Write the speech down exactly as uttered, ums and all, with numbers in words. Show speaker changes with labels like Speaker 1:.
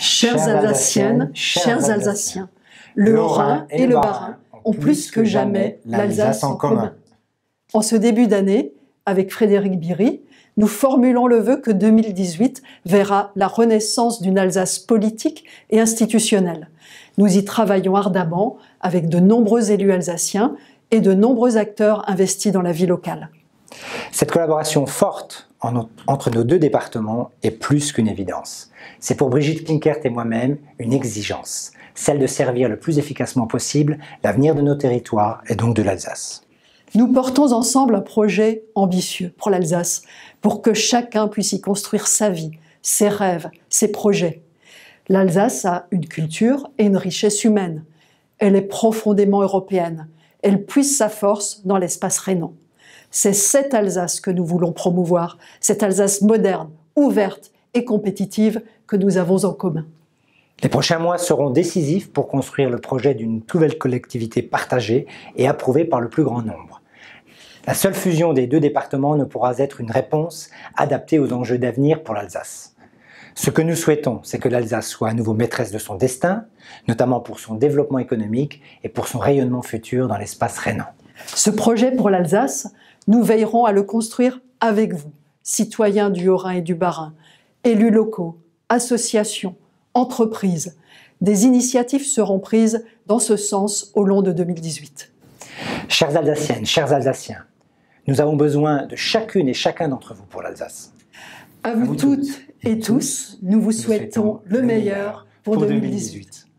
Speaker 1: Chères Alsaciennes, chers Alsaciens, le Haut-Rhin et le Bas-Rhin ont plus que jamais l'Alsace en commun. En ce début d'année, avec Frédéric Biry, nous formulons le vœu que deux mille dix-huit verra la renaissance d'une Alsace politique et institutionnelle. Nous y travaillons ardemment avec de nombreux élus alsaciens et de nombreux acteurs investis dans la vie locale.
Speaker 2: Cette collaboration forte en, entre nos deux départements est plus qu'une évidence. C'est pour Brigitte Klinkert et moi-même une exigence, celle de servir le plus efficacement possible l'avenir de nos territoires et donc de l'Alsace.
Speaker 1: Nous portons ensemble un projet ambitieux pour l'Alsace, pour que chacun puisse y construire sa vie, ses rêves, ses projets. L'Alsace a une culture et une richesse humaine. Elle est profondément européenne. Elle puise sa force dans l'espace rhénan. C'est cette Alsace que nous voulons promouvoir, cette Alsace moderne, ouverte et compétitive que nous avons en commun.
Speaker 2: Les prochains mois seront décisifs pour construire le projet d'une nouvelle collectivité partagée et approuvée par le plus grand nombre. La seule fusion des deux départements ne pourra être une réponse adaptée aux enjeux d'avenir pour l'Alsace. Ce que nous souhaitons, c'est que l'Alsace soit à nouveau maîtresse de son destin, notamment pour son développement économique et pour son rayonnement futur dans l'espace rhénan.
Speaker 1: Ce projet pour l'Alsace, nous veillerons à le construire avec vous, citoyens du Haut-Rhin et du Bas-Rhin, élus locaux, associations, entreprises. Des initiatives seront prises dans ce sens au long de deux mille dix-huit.
Speaker 2: Chères Alsaciennes, chers Alsaciens, nous avons besoin de chacune et chacun d'entre vous pour l'Alsace.
Speaker 1: À vous, à vous toutes et tous, nous vous souhaitons le meilleur pour deux mille dix-huit.